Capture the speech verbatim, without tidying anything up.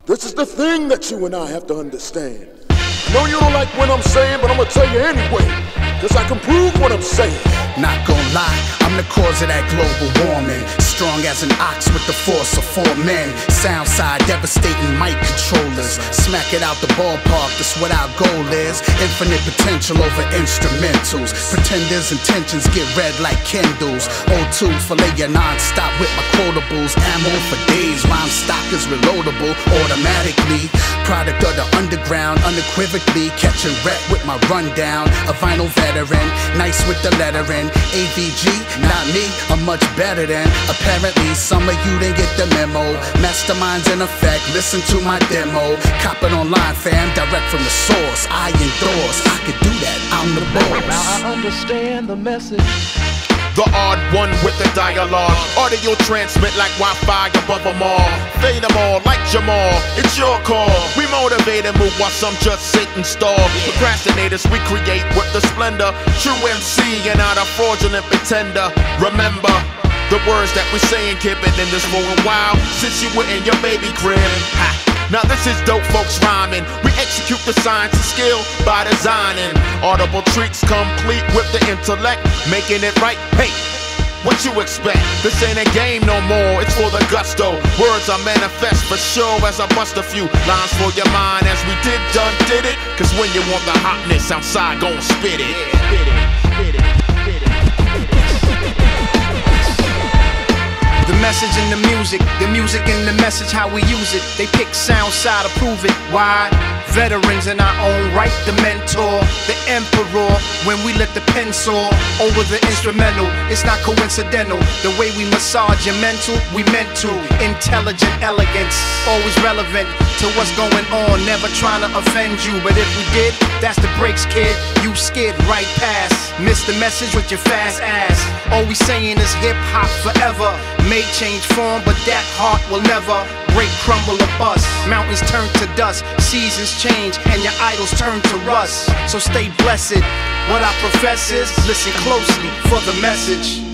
This is the thing that you and I have to understand. I know you don't like what I'm saying, but I'm gonna tell you anyway, cause I can prove what I'm saying. Not gonna lie, I'm the cause of that global warming. Strong as an ox with the force of four men. Sound side devastating mic controllers. Smack it out the ballpark, that's what our goal is. Infinite potential over instrumentals. Pretenders' intentions get red like Kindles. O two fillet ya non-stop with my quotables. Ammo for days, rhyme stock is reloadable automatically. Product of the underground, unequivocally. Catching rep with my rundown. A vinyl veteran, nice with the lettering. A V G, not me, I'm much better than. Apparently, some of you didn't get the memo. Masterminds in effect, listen to my demo. Cop it online, fam, direct from the source. I endorse, I could do that, I'm the boss. Now I understand the message. The odd one with the dialogue. Audio transmit like Wi-Fi above them all. Fade them all like Jamal. It's your call. We motivate and move while some just sit and stall. Procrastinators we create with the splendor. True M C and not a fraudulent pretender. Remember the words that we saying, keep it in this for a while. Since you were in your baby crib. Ha. Now this is dope folks rhyming. We execute the science and skill by designing audible treats complete with the intellect, making it right. Hey, what you expect? This ain't a game no more, it's for the gusto. Words are manifest for sure as I bust a few lines for your mind as we did done did it. Cause when you want the hotness outside, gon' spit it. Spit it, spit it, spit it. The message in the music, the music in the message, how we use it. They pick sound side to prove it. Why? Veterans in our own right, the mentor, the emperor. When we let the pen soar over the instrumental, it's not coincidental. The way we massage your mental, we meant to. Intelligent elegance, always relevant to what's going on. Never trying to offend you, but if we did, that's the breaks, kid. You skid right past. Miss the message with your fast ass. All we saying is hip hop forever. May change form, but that heart will never break, crumble, or bust. Mountains turn to dust, seasons change, and your idols turn to rust. So stay blessed. What I profess is, listen closely for the message.